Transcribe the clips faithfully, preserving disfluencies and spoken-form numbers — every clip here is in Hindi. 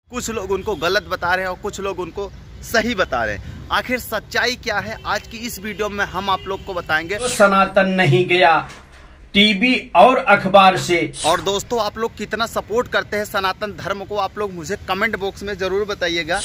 कुछ लोग उनको गलत बता रहे हैं और कुछ लोग उनको सही बता रहे हैं। आखिर सच्चाई क्या है, आज की इस वीडियो में हम आप लोग को बताएंगे। तो सनातन नहीं गया टीवी और अखबार से। और दोस्तों, आप लोग कितना सपोर्ट करते हैं सनातन धर्म को, आप लोग मुझे कमेंट बॉक्स में जरूर बताइएगा।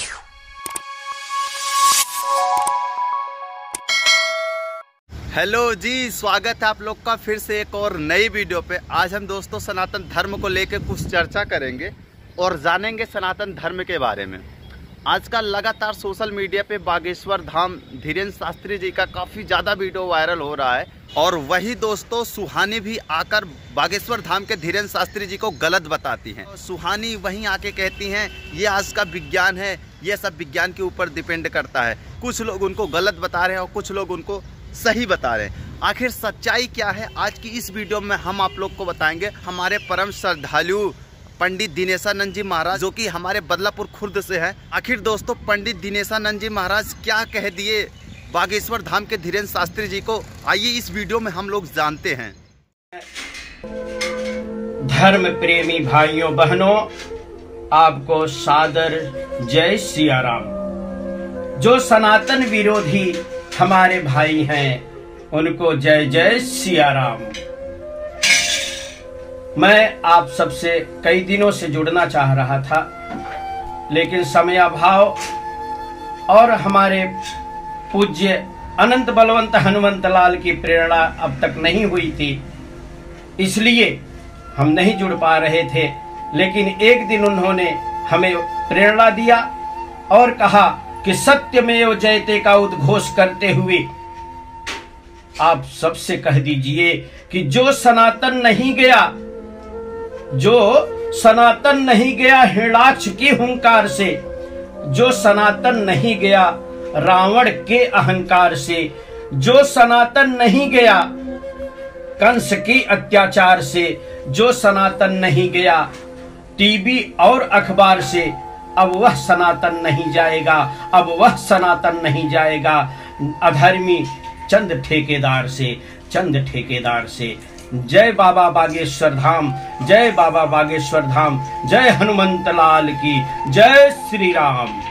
हेलो जी, स्वागत है आप लोग का फिर से एक और नई वीडियो पे। आज हम दोस्तों सनातन धर्म को लेकर कुछ चर्चा करेंगे और जानेंगे सनातन धर्म के बारे में। आजकल लगातार सोशल मीडिया पे बागेश्वर धाम धीरेन्द्र शास्त्री जी का काफ़ी ज़्यादा वीडियो वायरल हो रहा है। और वही दोस्तों सुहानी भी आकर बागेश्वर धाम के धीरेन्द्र शास्त्री जी को गलत बताती हैं। सुहानी वहीं आके कहती हैं ये आज का विज्ञान है, ये सब विज्ञान के ऊपर डिपेंड करता है। कुछ लोग उनको गलत बता रहे हैं और कुछ लोग उनको सही बता रहे हैं। आखिर सच्चाई क्या है, आज की इस वीडियो में हम आप लोग को बताएंगे। हमारे परम श्रद्धालु पंडित दिनेशानंद जी महाराज, जो कि हमारे बदलापुर खुर्द से हैं। आखिर दोस्तों पंडित दिनेशानंद जी महाराज क्या कह दिए बागेश्वर धाम के धीरेन्द्र शास्त्री जी को, आइए इस वीडियो में हम लोग जानते हैं। धर्म प्रेमी भाइयों बहनों, आपको सादर जय सिया राम। जो सनातन विरोधी हमारे भाई हैं उनको जय जय सिया राम। मैं आप सबसे कई दिनों से जुड़ना चाह रहा था, लेकिन समयाभाव और हमारे पूज्य अनंत बलवंत हनुमंत लाल की प्रेरणा अब तक नहीं हुई थी, इसलिए हम नहीं जुड़ पा रहे थे। लेकिन एक दिन उन्होंने हमें प्रेरणा दिया और कहा कि सत्यमेव जयते का उद्घोष करते हुए आप सबसे कह दीजिए कि जो सनातन नहीं गया, जो सनातन नहीं गया हिरणाक्ष की हुंकार से, जो सनातन नहीं गया रावण के अहंकार से, जो सनातन नहीं गया कंस की अत्याचार से, जो सनातन नहीं गया टीवी और अखबार से, अब वह सनातन नहीं जाएगा, अब वह सनातन नहीं जाएगा अधर्मी चंद ठेकेदार से, चंद ठेकेदार से। जय बाबा बागेश्वर धाम, जय बाबा बागेश्वर धाम, जय हनुमंत लाल की, जय श्री राम।